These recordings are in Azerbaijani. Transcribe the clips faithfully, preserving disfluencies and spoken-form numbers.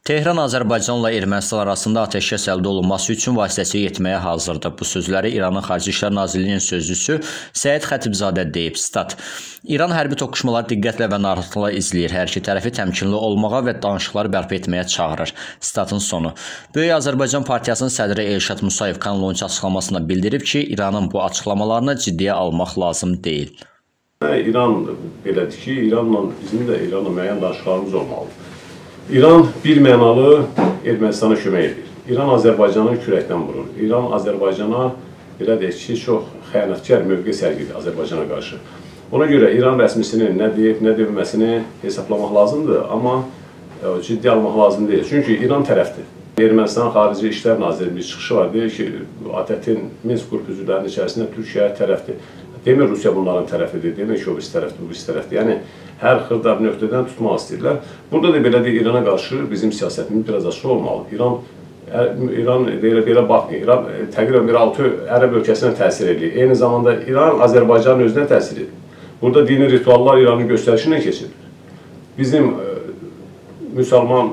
Tehran Azərbaycanla Ermənistan arasında atəşkəs əldə olunması üçün vasitəçi etməyə hazırdır. Bu sözləri İranın Xarici İşlər Nazirliyinin sözçüsü Səid Xətibzadə deyib. Stat: İran hərbi toqquşmaları diqqətlə və narahatlıqla izləyir. Hər iki tərəfi təmkinli olmağa və danışıqları bərpa etməyə çağırır. Statın sonu. Böyük Azərbaycan Partiyasının sədri Elşad Musayev Kanal on iki açıqlamasında bildirib ki, İranın bu açıqlamalarını ciddiyə almaq lazım deyil. İran belədir ki, İranla bizim də İranla müəyyən danışıqlarımız olmalıdır. İran bir mənalı Ermənistana kömək edir. İran Azərbaycanı kürəkdən vurur. İran Azərbaycana belə deyək ki, çox xəyanətkar mövqe sərgilir Azərbaycana qarşı. Ona görə İran rəsmisinin nə deyib, nə deməsini hesablamaq lazımdır, amma ciddi almaq lazım deyil. Çünki İran tərəfdir. Ermənistan Xarici İşlər Nazirinin bir çıxışı var, deyir ki, ATƏT-in Minsk qrup üzvlərinin içərisində Türkiyə tərəfdir. Demir Rusiya bunların tərəfidir, demir ki, o birisi tərəfdir, bu birisi tərəfdir. Yəni, hər xırda bir nöqtədən tutmaq istəyirlər. Burada da belə deyil, İrana qarşı bizim siyasətimiz biraz açıq olmalı. İran, İran belə, belə baxmıyor. İran təqribən bir altı ərəb ölkəsinə təsir edir. Eyni zamanda İran Azərbaycanın özünə təsir edir. Burada dini rituallar İranın göstərişinə keçirilir. Bizim müsəlman,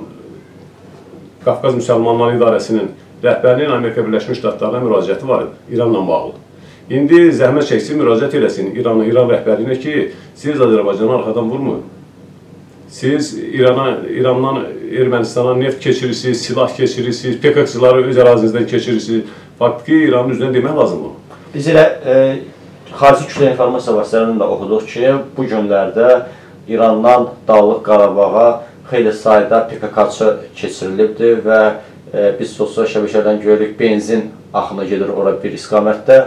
Qafqaz Müsəlmanları İdarəsinin rəhbərliyin Amerika Birləşmiş Ştatlarına müraciəti var idi, İranla bağlı. İndi zəhmət çəksin, müraciət eləsin İran'a, İran rəhbərinə ki, siz Azərbaycanı arxadan vurmayın. Siz İran'a, İrandan Ermənistana neft keçirirsiniz, silah keçirirsiniz, P K K-çıları öz ərazinizdən keçirirsiniz. Faktiki İranın üzrə demək lazım bunu. Biz elə e, xarici kütlə informasiya vasitələrinin də oxuduq ki, bu günlərdə İrandan Dağlıq Qarabağa xeyli sayda P K K-çı keçirilibdir və e, biz sosial şəbəkələrdən görürük, benzin axını gedir ora bir istiqamətdə.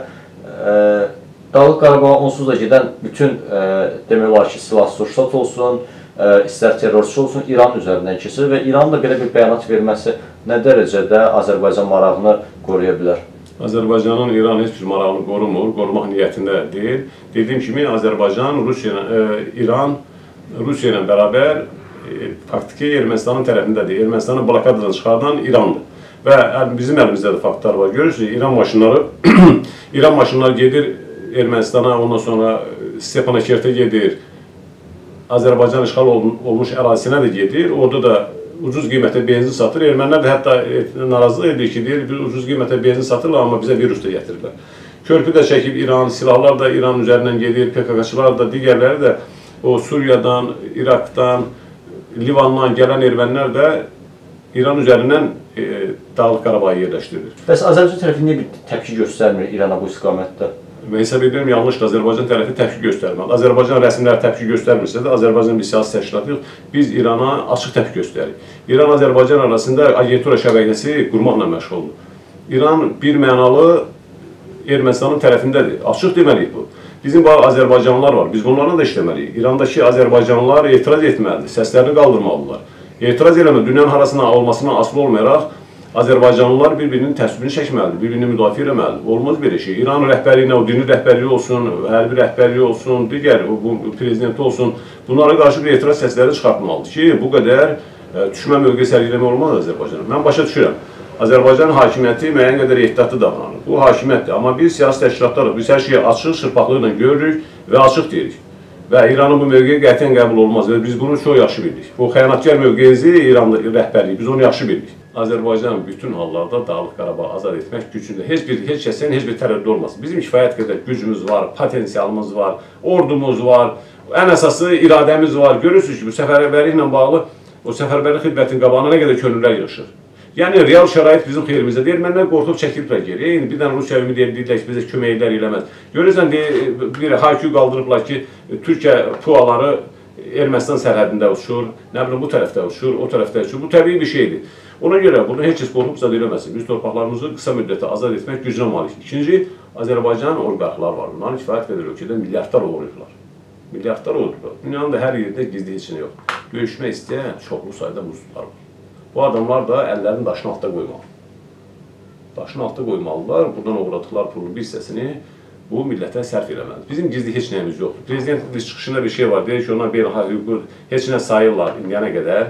Dağlıq Qarabağa onsuz da gedən bütün demək olar ki, silah-sursat olsun, istər terrorçu olsun, İran üzərindən keçir və İranın da belə bir bəyanat verməsi nə dərəcədə Azərbaycan marağını qoruya bilər? Azərbaycanın İran heç bir marağını qorumur, qorumaq niyyətində deyil. Dediyim kimi, Azərbaycan, Rusiya, İran Rusiya ilə bərabər faktiki Ermənistanın tərəfindədir. Ermənistanı blokadadan çıxardan İrandır. Və bizim əlimizdə də faktlar var. Görürsünüz, İran maşınları İran maşınları gedir Ermənistana, ondan sonra Stepanakerte gedir, Azərbaycan işğal olmuş ərazisinə də gedir. Orada da ucuz qiymətə benzin satır. Ermənilər də hətta narazılıq edir ki, deyir, biz ucuz qiymətə benzin satırlar, amma bizə virus da gətirirlər. Körpü də çəkib İran, silahlar da İran üzərindən gedir, P K K-çılar da, digərləri də o Suriyadan, İraqdan, Livandan gələn ermənilər də İran üzərindən e, Dağlıq Qarabağı yerləşdirilir. Bəs Azərbaycan tərəfi niyə bir təpki göstərmir İrana bu istiqamətdə? Və hesab edirəm, yanlışdır. Azərbaycan tərəfi təpki göstərməli. Azərbaycan rəsmiləri təpki göstərmirsə də, Azərbaycan bir siyasi təşkilatı yox, biz İrana açıq təpki göstəririk. İran-Azərbaycan arasında agentura şəbəkəsi qurmaqla məşğuldur. İran bir mənalı Ermənistanın tərəfindədir. Açıq deməliyik bu. Bizim bu Azərbaycanlılar var, biz bunlarla da işləməliyik. İrandakı Azərbaycanlılar etiraz etməlidir, səslərini qaldırmalıdırlar. Etiraz eləmə, dünyanın harasına olmasına asılı olmayaraq, Azərbaycanlılar bir-birinin təsvirini çəkməlidir, bir-birini müdafiə eləməlidir. Olmaz belə şey. İran rəhbərliyinə, o dini rəhbərliyi olsun, hərbi rəhbərliyi olsun, digər bu prezidenti olsun, bunlara qarşı bir etiraz səsləri çıxartmalıdır ki, bu qədər düşmə mövqe sərgiləmə olmaz Azərbaycana. Mən başa düşürəm. Azərbaycan hakimiyyəti müəyyən qədər ehtiyatlı davranır. Bu hakimiyyətdir. Amma biz siyasi təşkilatlarıq. Biz hər şeyi açıq, şırpaqlıqla görürük və açıq deyirik. Və İranın bu mövqeyi qətiyyən qəbul olmaz və biz bunu çox yaxşı bilirik. Bu xəyanətkar mövqeyinizi İranda rəhbərliyi, biz onu yaxşı bilirik. Azərbaycan bütün hallarda Dağlıq Qarabağı azad etmək gücündə heç bir, heç kəsin heç bir tərəddüd olmasın. Bizim kifayət qədər gücümüz var, potensialımız var, ordumuz var, ən əsası iradəmiz var. Görürsünüz ki, bu səfərbərliklə bağlı o səfərbərlik xidmətin qabağına nə qədər könüllülər yığışır. Yəni, real şərait bizim xeyrimizdə deyil. Məndən qorxub çəkiliblər geri. Yəni, birdən Rusiya ümid edirlər ki, bizə köməklər eləməz. Görürsən, bir haykü qaldırıblar ki, Türkiyə puaları Ermənistan sərhədində uçur, nə bilim, bu tərəfdə uçur, o tərəfdə uçur. Bu təbii bir şeydir. Ona görə bunu heç kəs qorxub zad eləməsin. Biz torpaqlarımızı qısa müddətə azad etmək gücünə malik. İkinci, Azərbaycan oliqarxlar var. Bunların kifayət qədər ölkədə milyardlar uğrayırlar. Milyardlar uğrayırlar. Dünyanın da hər yerdə gizli heç nə yox. Döyüşmək istəyən çoxlu sayda muzlular var. Bu adamlar da əllərini daşın altda qoymalı. Daşın altda qoymalılar, buradan uğradıqları pulun bir hissəsini bu millətə sərf eləməlidir. Bizim gizli heç nəyimiz yoxdur. Prezidentin çıxışında bir şey var, deyir ki, onlar beynəlxalq hüququ heç nə sayırlar indiyənə qədər.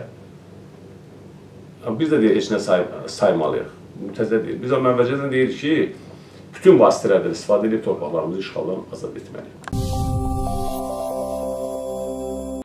Biz də deyir, heç nə say saymalıyıq. Mütəzə deyil. Biz əvvəlcədən deyirik ki, bütün vasitələrdən istifadə edib torpaqlarımızı işğaldan azad etməliyik.